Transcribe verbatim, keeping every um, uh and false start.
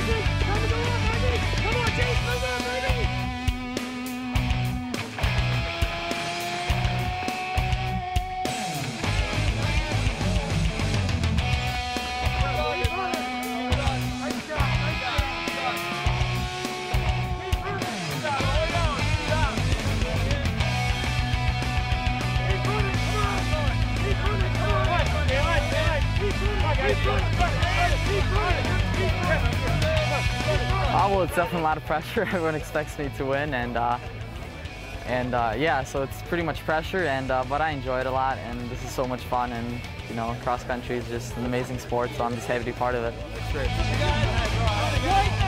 Uh, well, it's definitely a lot of pressure. Everyone expects me to win, and uh, and uh, yeah, so it's pretty much pressure. And uh, but I enjoy it a lot, and this is so much fun. And you know, cross country is just an amazing sport, so I'm just happy to be part of it. That's great.